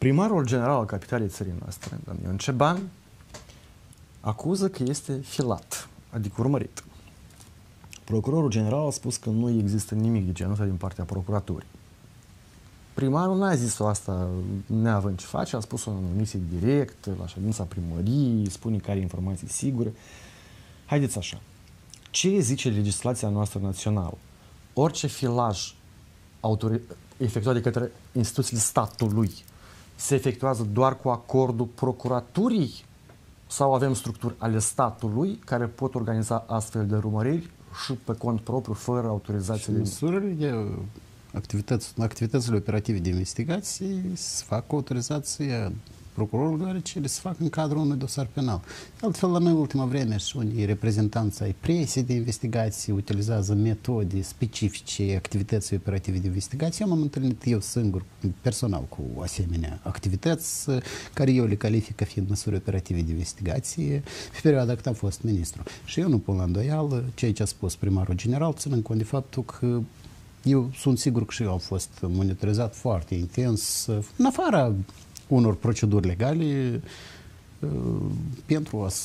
Primarul general al capitalei țării noastre, domnul Ion Ceban, acuză că este filat, adică urmărit. Procurorul general a spus că nu există nimic de genul ăsta din partea procuraturii. Primarul n-a zis-o asta neavând ce face, a spus-o în emisie direct, la ședința primăriei, spune că are informații sigure. Haideți așa. Ce zice legislația noastră națională? Orice filaj efectuat de către instituțiile statului se efectuează doar cu acordul procuraturii sau avem structuri ale statului care pot organiza astfel de urmăriri și pe cont propriu, fără autorizație de... Măsurile de activitățile operative de investigație se fac cu autorizație procurorul, deoarece le se fac în cadrul unui dosar penal. Altfel, la noi, în ultima vreme, și unii reprezentanți ai presei de investigații utilizează metode specifice activității operative de investigație. Eu m-am întâlnit eu singur, personal, cu asemenea activități, care eu le calific ca fiind măsuri operative de investigație pe perioada când am fost ministru. Și eu nu pun la îndoială ceea ce a spus primarul general, ținând cont de faptul că eu sunt sigur că și eu am fost monitorizat foarte intens, în afara unor proceduri legale, pentru a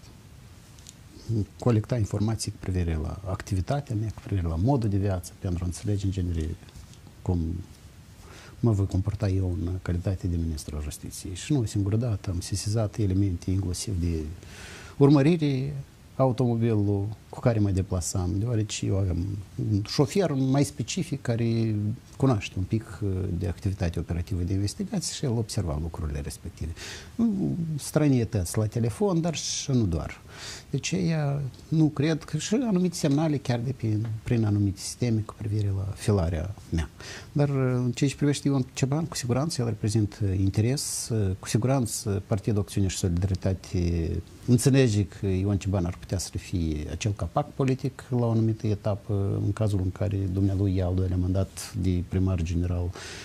colecta informații cu privire la activitatea mea, cu privire la modul de viață, pentru a înțelege în genere cum mă voi comporta eu în calitate de ministru al justiției. Și nu o singură dată am sesizat elemente inclusiv de urmărire automobilul cu care mă deplasam, deoarece eu aveam un șofer mai specific care cunoaște un pic de activitate operativă de investigație și el observa lucrurile respective. Stranietăți la telefon, dar și nu doar. De aceea nu cred că și anumite semnale chiar prin anumite sisteme cu privire la filarea mea. Dar în ceea ce privește Ion Ceban, cu siguranță el reprezintă interes, cu siguranță Partidul Acțiune și Solidaritate înțelege că Ion Ceban ar putea să fie acel capac politic la o anumită etapă, în cazul în care dumnealui ia al doilea mandat de primar general.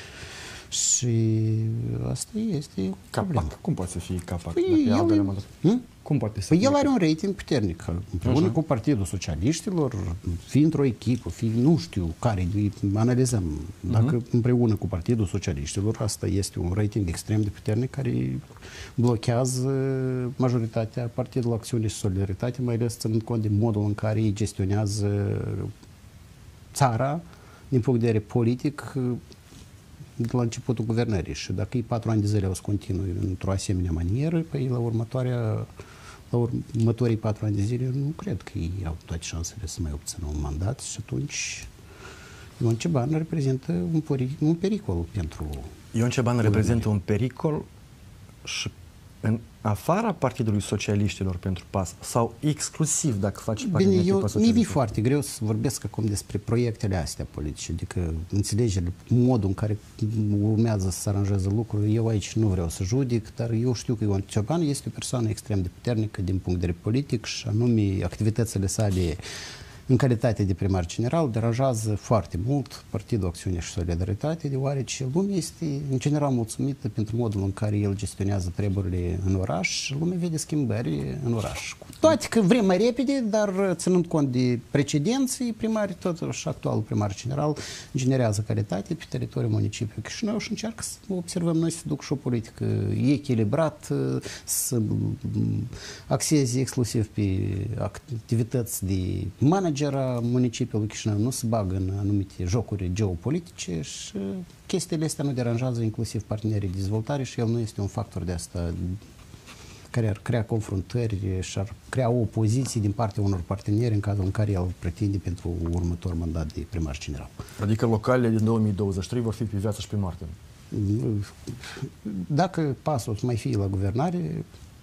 Și asta este capac. Cum poate să fie capac? Cum poate să fie? El are un rating puternic, împreună cu Partidul Socialiștilor, fi într-o echipă, nu știu care, analizăm. Dacă împreună cu Partidul Socialiștilor, asta este un rating extrem de puternic care blochează majoritatea Partidului Acțiune și Solidaritate, mai ales ținând cont de modul în care ei gestionează țara din punct de vedere politic de la începutul guvernării. Și dacă ei 4 ani de zile o să continue într-o asemenea manieră, păi la următorii 4 ani de zile nu cred că ei au toate șansele să mai obțină un mandat și atunci Ion Ceban reprezintă un pericol pentru... Ion Ceban reprezintă un pericol și în afara Partidului Socialiștilor pentru PAS sau exclusiv dacă face parte din echipa socialistă? Mi-e foarte greu să vorbesc acum despre proiectele astea politice, adică înțelegerile, modul în care urmează să se aranjeze lucrurile. Eu aici nu vreau să judec, dar eu știu că Ion Ceban este o persoană extrem de puternică din punct de vedere politic și anume activitățile sale în calitate de primar general, deranjează foarte mult Partidul Acțiune și Solidaritate, deoarece lumea este în general mulțumită pentru modul în care el gestionează treburile în oraș. Lumea vede schimbări în oraș. Cu toate că vrem mai repede, dar ținând cont de precedenții primari, totuși actualul primar general generează calitate pe teritoriul municipiului Chișinău și încearcă să observăm noi să duc și o politică echilibrat, să axeze exclusiv pe activități de management a municipiului Chișinău, nu se bagă în anumite jocuri geopolitice și chestiile astea nu deranjează inclusiv partenerii de dezvoltare și el nu este un factor de asta care ar crea confruntări și ar crea o opoziție din partea unor parteneri în cazul în care el pretinde pentru următor mandat de primar general. Adică localele din 2023 vor fi pe viață și pe moarte? Dacă PAS o să mai fie la guvernare,